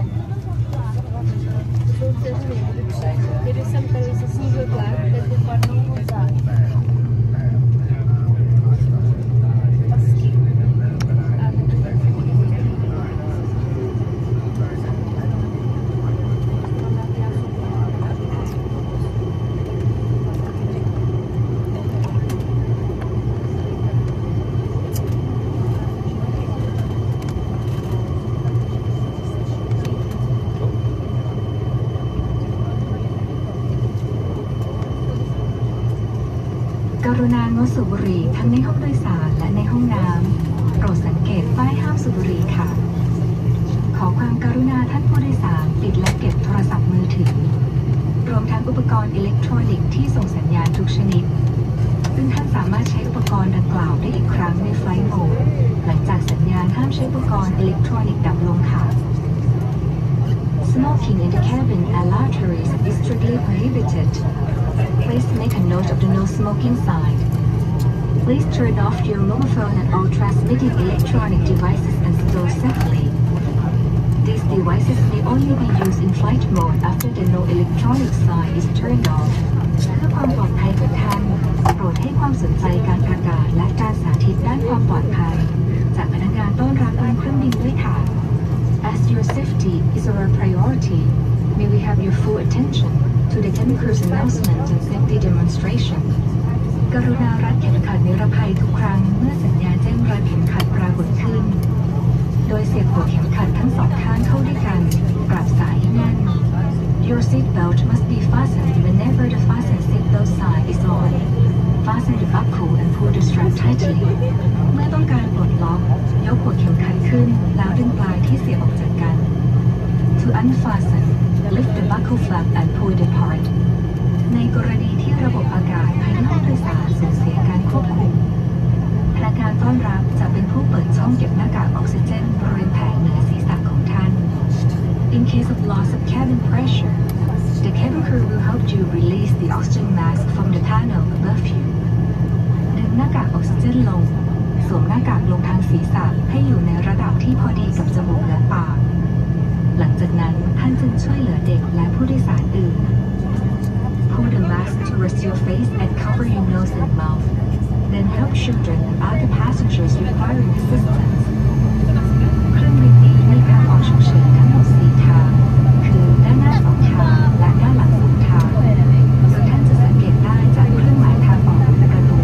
Maybe sometimes it's a silver black that the bottom was that. กรุณางดสูบบุหรี่ทั้งในห้องโดยสารและในห้องน้ำโปรดสังเกตป้ายห้ามสูบบุหรี่ค่ะขอความกรุณาท่านผู้โดยสารติดและเก็บโทรศัพท์มือถือรวมทั้งอุปกรณ์อิเล็กทรอนิกส์ที่ส่งสัญญาณทุกชนิดซึ่งท่านสามารถใช้อุปกรณ์ดังกล่าวได้อีกครั้งในไฟล์โหมดหลังจากสัญญาณห้ามใช้อุปกรณ์อิเล็กทรอนิกส์ดับลงค่ะ Smoking in the cabin and lavatories is strictly prohibited. Please make a note of the no smoking sign. Please turn off your mobile phone and all transmitting electronic devices and store safely. These devices may only be used in flight mode after the no electronic sign is turned off. เพื่อความปลอดภัยของท่านโปรดให้ความสนใจการประกาศและการสาธิตด้านความปลอดภัยจากพนักงานต้อนรับบนเครื่องบินด้วยค่ะ As your safety is our priority, may we have your full attention to the cabin crew's announcement and safety demonstration. กรุณารัดเข็มขัดนิรภัยทุกครั้งเมื่อสัญญาณแจ้งรัดเข็มขัดปรากฏขึ้นโดยเสียบหัวเข็มขัดทั้งสองข้างเข้าด้วยกันปรับสายให้แน่น Your seat belt must be fastened whenever the fasten seatbelt sign is on. Fasten the buckle and pull the strap tightly. เมื่อต้องการปลดล็อกยกหัวเข็มขัดขึ้นแล้วดึงปลายที่เสียบออกจากกัน To unfasten, lift the buckle flap and pull it apart. ในกรณีที่ระบบอากาศภายในห้องโดยสารสูญเสียการควบคุมพนักงานต้อนรับจะเป็นผู้เปิดช่องเก็บหน้ากากออกซิเจนบริเวณแผงเหนือศีรษะของท่าน In case of loss of cabin pressure, the cabin crew will help you release the oxygen mask from the panel above you. ดึงหน้ากากออกซิเจนลงสวมหน้ากากลงทางศีรษะให้อยู่ในระดับที่พอดีกับจมูกและปากหลังจากนั้นท่านจึงช่วยเหลือเด็กและผู้โดยสารอื่น Pull the mask to rest your face and cover your nose and mouth. Then help children and other passengers requiring assistance. เครื่องบินนี้มีทางออกฉุกเฉินทั้งหมด4ทางคือด้านหน้า2ทางและด้านหลัง2ทางโดยท่านจะสังเกตได้จากเครื่องหมายทางออกบนประตู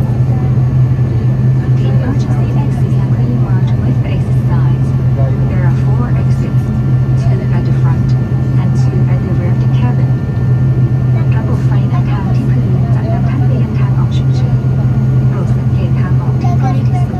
The emergency exits are clearly marked with the exit signs. There are 4 exits, 2 at the front and 2 at the rear of the cabin. ระบบไฟนำทางที่พื้นจะนำท่านไปยังทางออกฉุกเฉินโปรดสังเกตทางออกที่ใกล้ที่สุด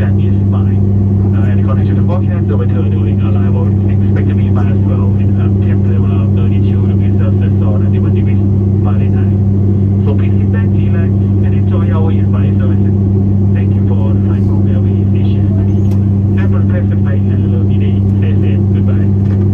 Jack is fine. And according to the forecast, the weather during arrival is expected to be fine as well, with a temperature around 32 degrees Celsius or 91 degrees Fahrenheit. So please sit back, relax, and enjoy our in-flight services. Thank you for flying Hong Kong Airways Asia. Have a pleasant flight and a lovely day. Stay safe. Goodbye.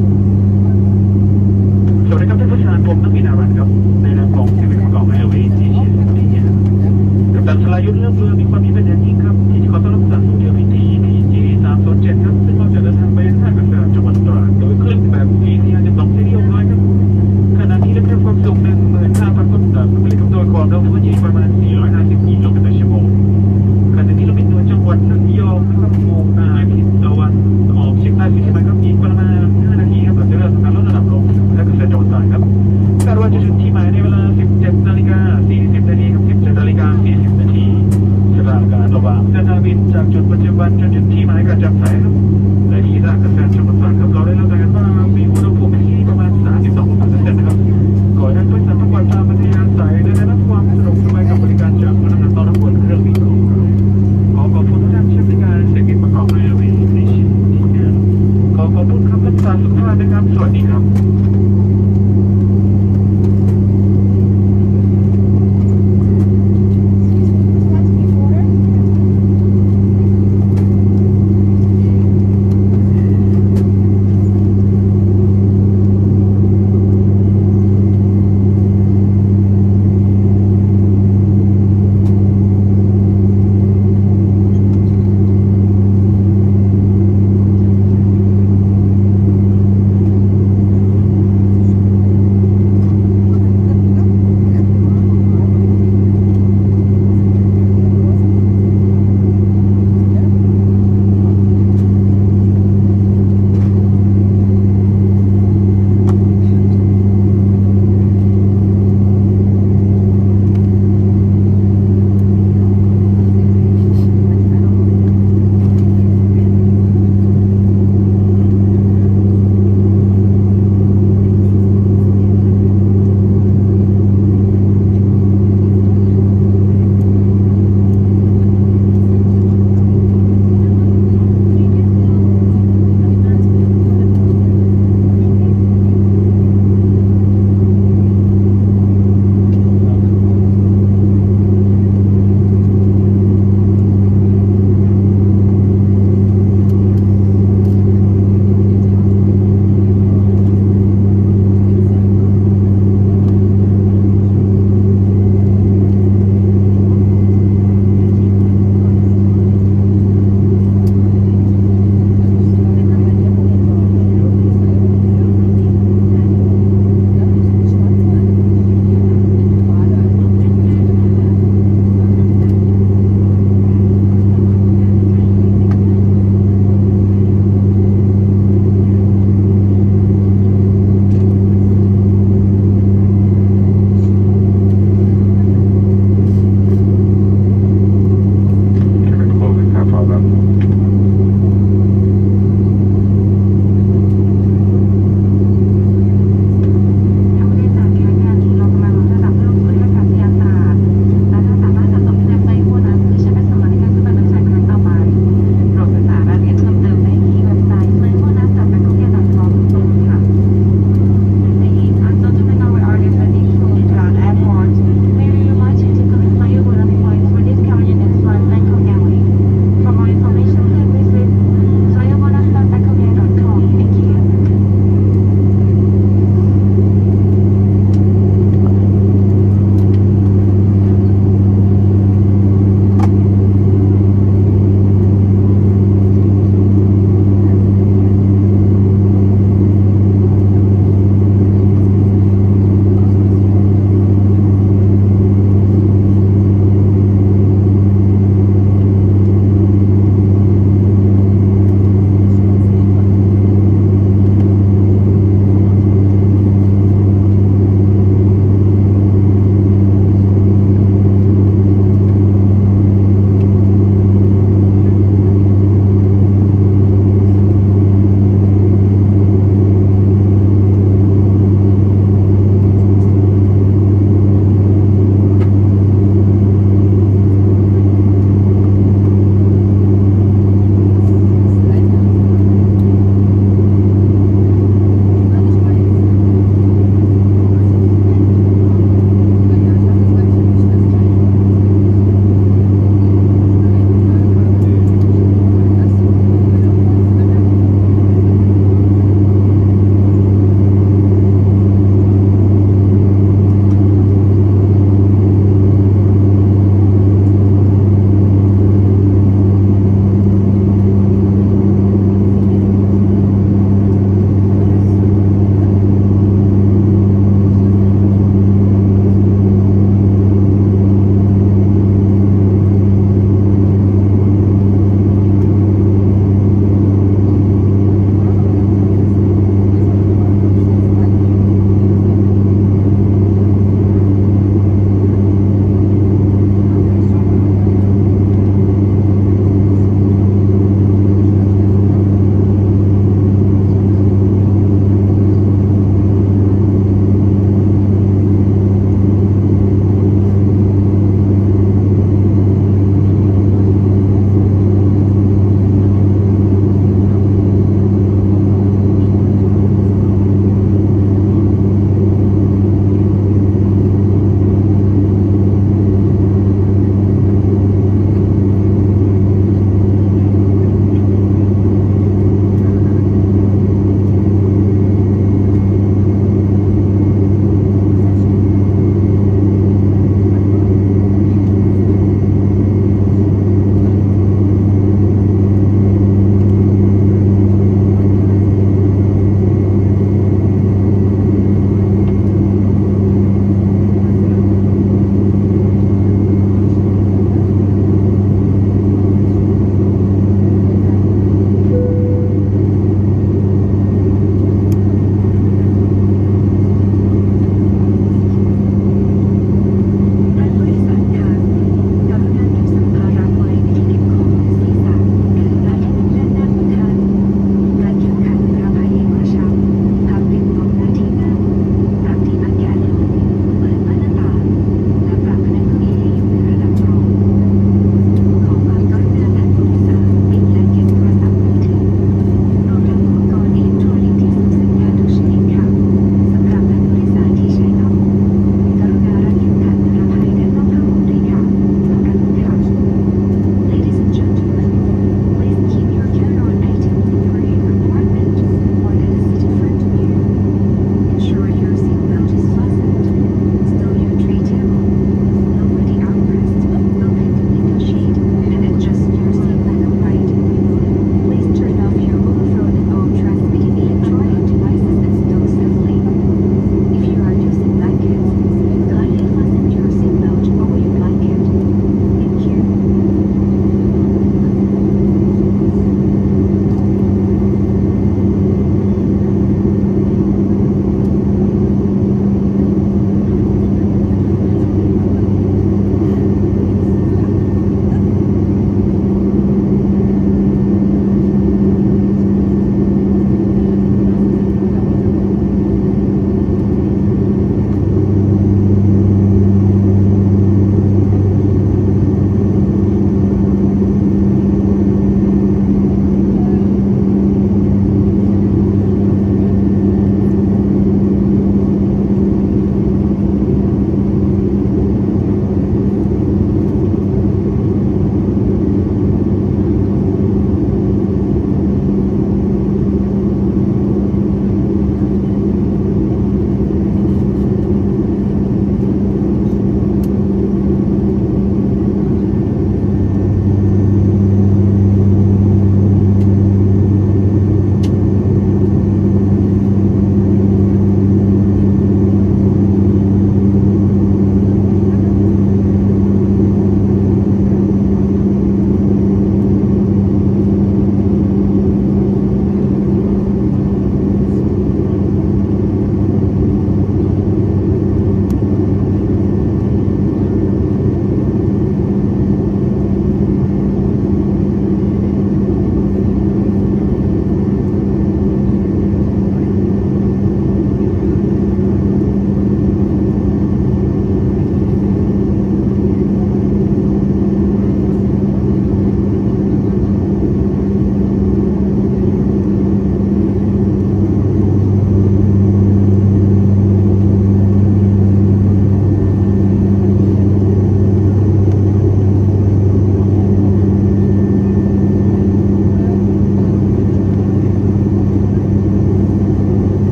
สวัสดีครับท่านผู้ชมผมนักบินอารันครับในนามของทีมของแอร์เวย์เอเชียกัปตันสลายุทธเรื่องเรือมีความมีเป็นอย่างยิ่งครับที่จะขอต้อนรับผู้โดยสารสู่เที่ยวบินที่ TG307 ครับซึ่งเราจะเดินทางไปท่าอากาศยานจังหวัดตราดโดยเครื่องแบบ EC52 ซีรีส์600ครับขณะนี้ได้รับความสูง 15,000 ฟุตผลิตด้วยความเร็วที่ประมาณ 450 กิโลเมตรต่อชั่วโมงขณะนี้เราบินโดยจังหวัดระยองนะครับมุ่งหน้าทิศตะวันออกเฉียงใต้สุดที่มันก็อีกประมาณ 5 นาทีครับเราจะเริ่มทำการลดระดับลงและเกษตรจังหวัดตราดครับคาดว่าจะถึงที่หมายในเวลา 17:40 นครับ 17:40 นสถานการณ์ระหว่างเส้นทางบินจากจุดปัจจุบันจนถึงที่หมายกระจับสายครับและที่ท่าอากาศยานจังหวัดตราดครับเราได้รับรายงานว่ามีอุณหภูมิที่ประมาณ 32 องศาเซลเซียสนะครับขอให้ท่านผู้โดยสารทุกคนตามอัธยาศัยและได้รับความ